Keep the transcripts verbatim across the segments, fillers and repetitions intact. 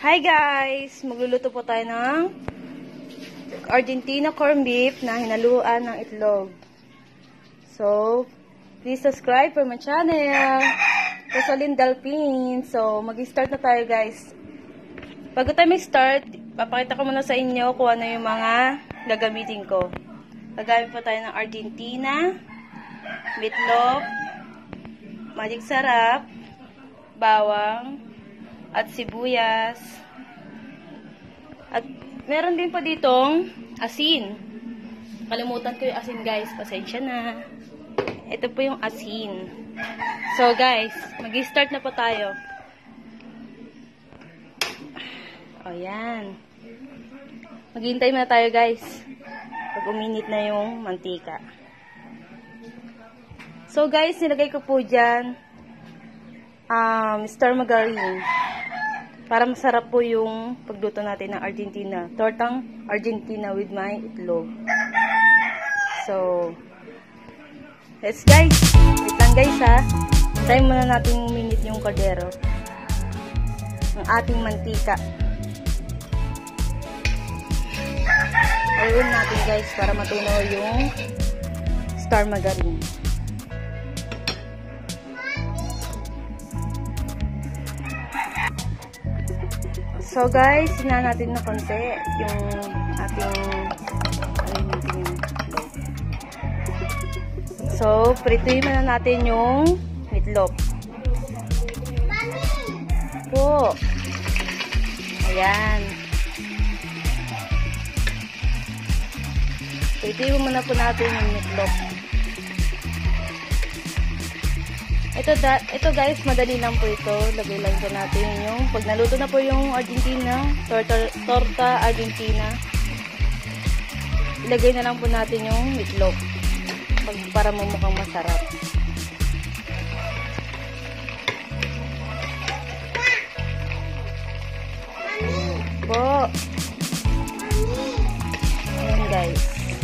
Hi guys! Magluluto po tayo ng Argentina corned beef na hinaluan ng itlog. So, please subscribe for my channel. Rosalyn Dalpin. So, mag-start na tayo guys. Bago tayo mag-start, papakita ko muna sa inyo kung ano yung mga gagamitin ko. Gagamit po tayo ng Argentina, meatloaf, magic sarap, bawang, at sibuyas. At meron din po ditong asin. Kalimutan ko yung asin guys. Pasensya na. Ito po yung asin. So guys, mag-start na po tayo. O yan. Maghintay muna tayo guys. Pag uminit na yung mantika. So guys, nilagay ko po dyan um, star margarine. Para masarap po yung pagluto natin ng Argentina. Tortang Argentina with my itlog. So, let's guys. Wait lang guys ha. Hintayin muna natin uminit yung kaldero. Ang ating mantika. Haluin natin guys para matunaw yung star margarine. So guys, sina natin na konti yung ating alimentin. So, prituin muna natin yung meatloaf. Po. Ayan. Prituin muna po natin yung meatloaf. Ito, da, ito guys, madali lang po ito. Lagay lang po natin yung, pag naluto na po yung Argentina, torta, torta Argentina, ilagay na lang po natin yung meatloaf para mumukhang masarap. Po. Ayan guys.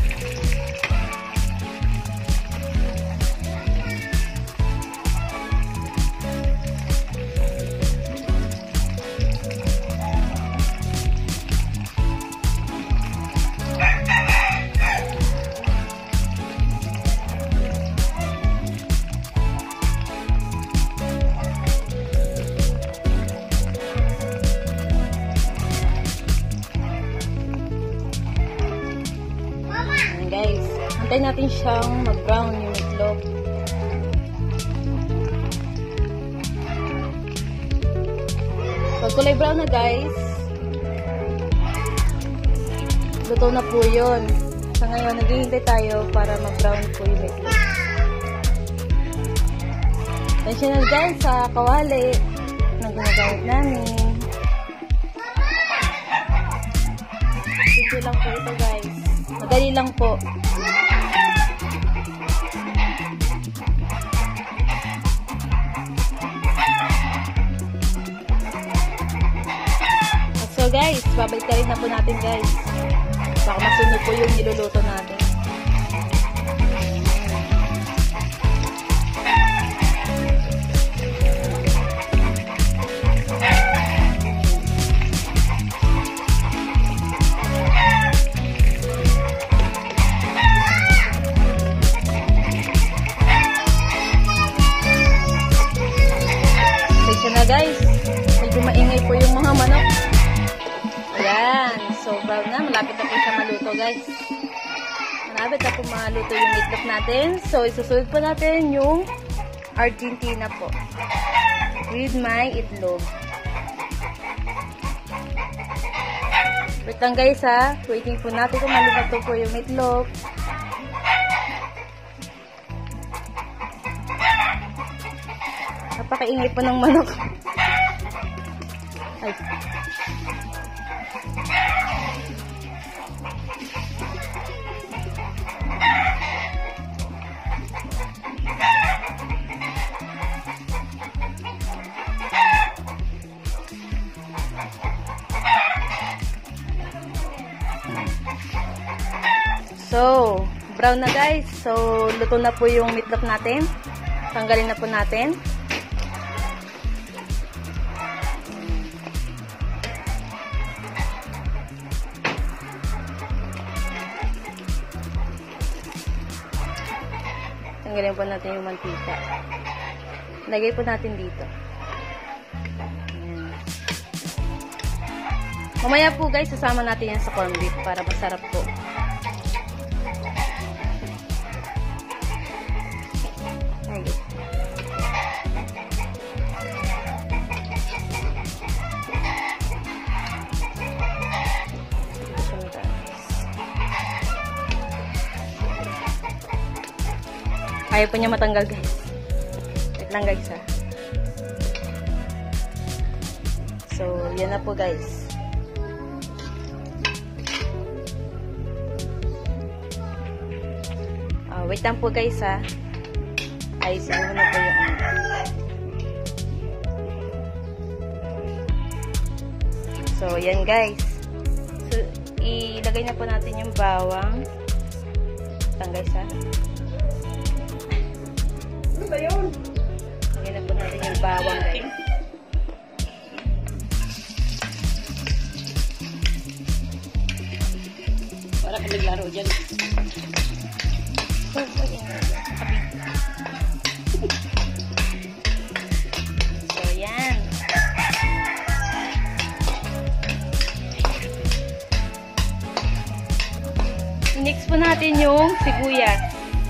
Guys, antayin natin siyang mag-brown yung meatloaf. Pag kulay brown na guys, luto na po yun. Sa ngayon, naghihintay tayo para mag-brown po yung meatloaf. Attention na guys sa kawali na ginagamit namin. Ito lang po ito guys. Madali lang po. So guys, babalik na rin na po natin guys. Baka masunog po yung niluluto natin. Guys, medyo maingay po yung mga manok. Ayan, so brown na, malapit na po siya maluto guys. Malapit na po maluto yung meatloaf natin. So isusunod po natin yung Argentina po with my itlog. Wait lang guys ha, waiting po natin kung maluto po yung meatloaf. Napakaingay po ng manok. Ay. So, brown na guys. So, luto na po yung meatloaf natin. Tanggalin na po natin. Tanggalin po natin yung mantika. Lagay po natin dito. Ayan. Mamaya po guys, sasama natin yan sa corned beef para masarap po. Ayan. Ayaw po niya matanggal guys. Wait lang guys ha. So, yan na po guys. Uh, wait lang po guys ha. Ayusin mo na po yung ano. So, yan guys. So, ilagay na po natin yung bawang. Wait guys ha. Ano ba yun? Lagyan na po natin yung bawang guys. Para ka naglaro dyan. So, so yan. Next po natin yung sibuyas.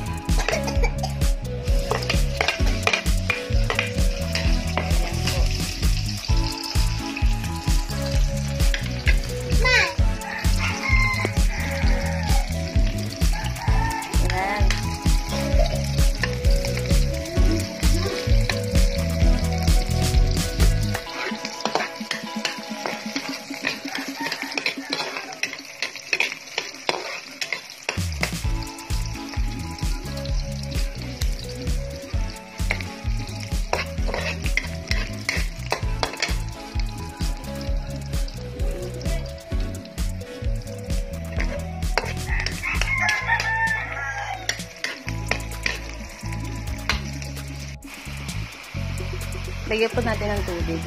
Lagyan po natin ng tubig.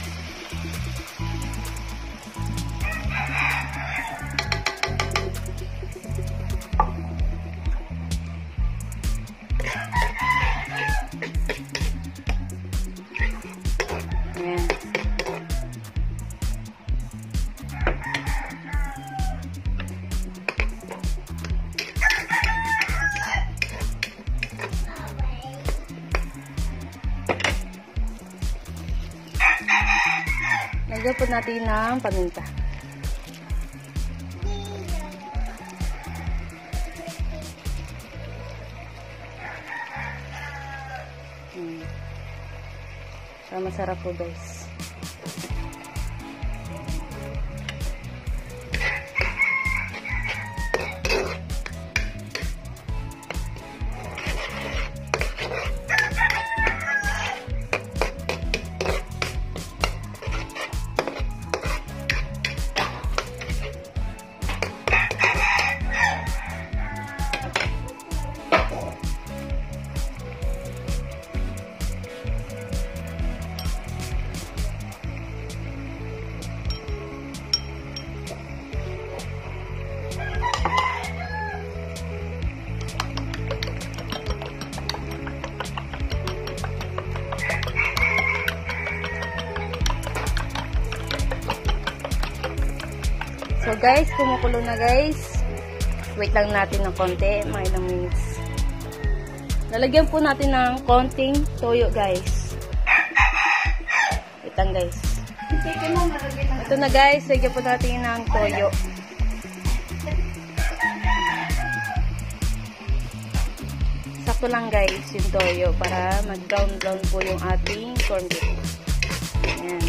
Ayan. Lagyan po natin ng paminta. Hmm. So, masarap po guys. So guys, kumukulo na guys. Wait lang natin ng konti, mga ilang minutes. Lalagyan po natin ng konting toyo guys. Wait lang guys. Ito na guys, lagyan po natin ng toyo. Sakto lang guys yung toyo para mag-brown brown po yung ating corned beef. Ayan.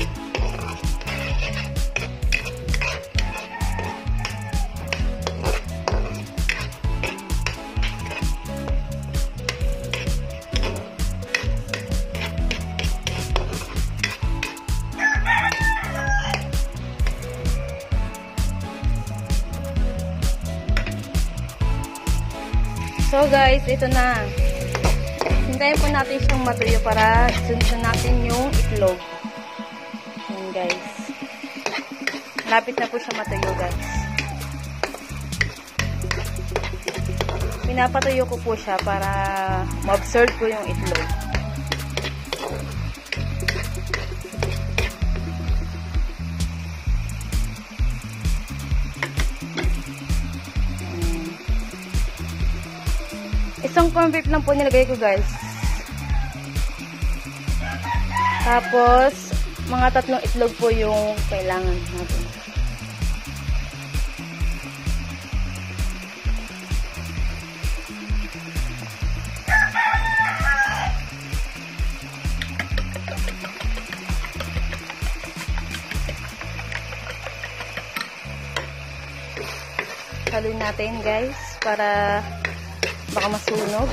So guys, ito na. Hintayin po natin siyang matuyo para sundan natin yung itlog. Ayan guys. Lapit na po siya matuyo guys. pinapatuyo ko po siya para ma-absorb po yung itlog. Isang corn beef lang po nilagay ko, guys. Tapos, mga tatlong itlog po yung kailangan natin. Haluin natin, guys, para baka masunog.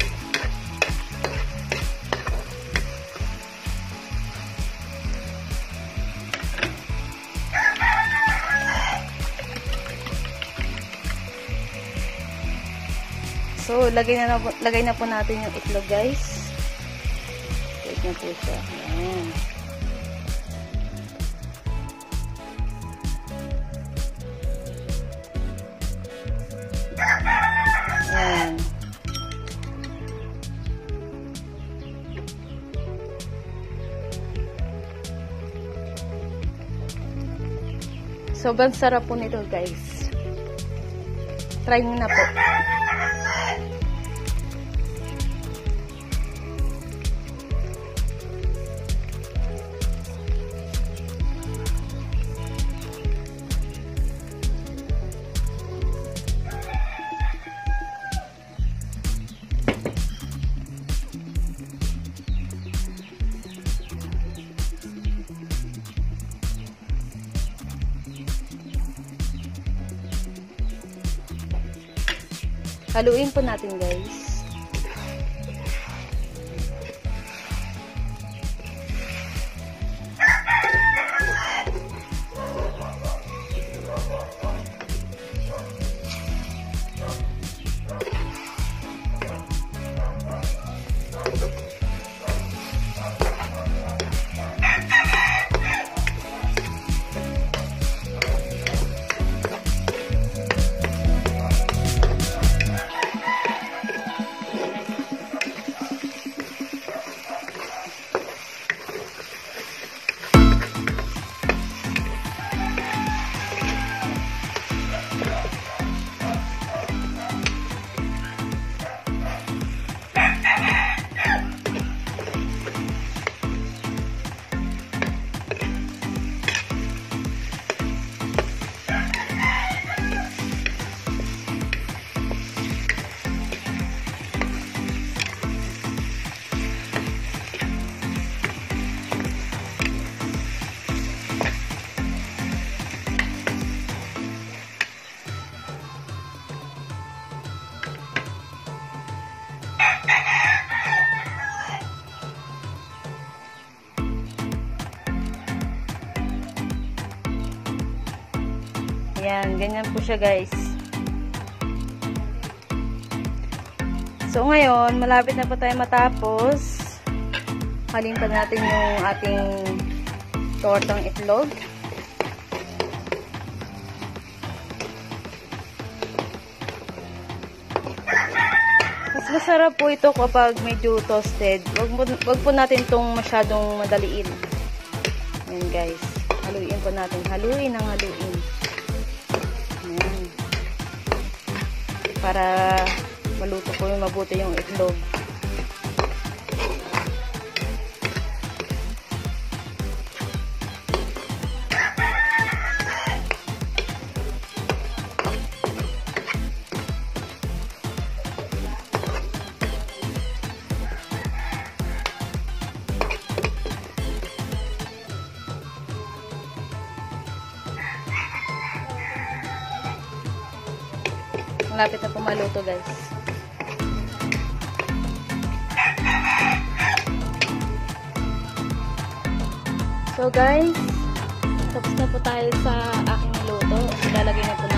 So, lagay na, na po, lagay na po natin yung itlog, guys. Wait na po siya. Ayan. Ayan. Sobrang sarap po nito, guys. Try nyo na po. Haluin po natin, guys. Ayan, ganyan po siya, guys. So, ngayon, malapit na po tayo matapos. Halin pa natin yung ating tortang itlog. Mas masarap po ito kapag medyo toasted. Wag, wag po natin itong masyadong madaliin. Ayan, guys. Haluin po natin. Haluin ang haluin. Ayan. Para maluto po yung mabuti yung itlog. Malapit na po maluto, guys. So, guys, tapos na po tayo sa aking niluto. Ilalagay na po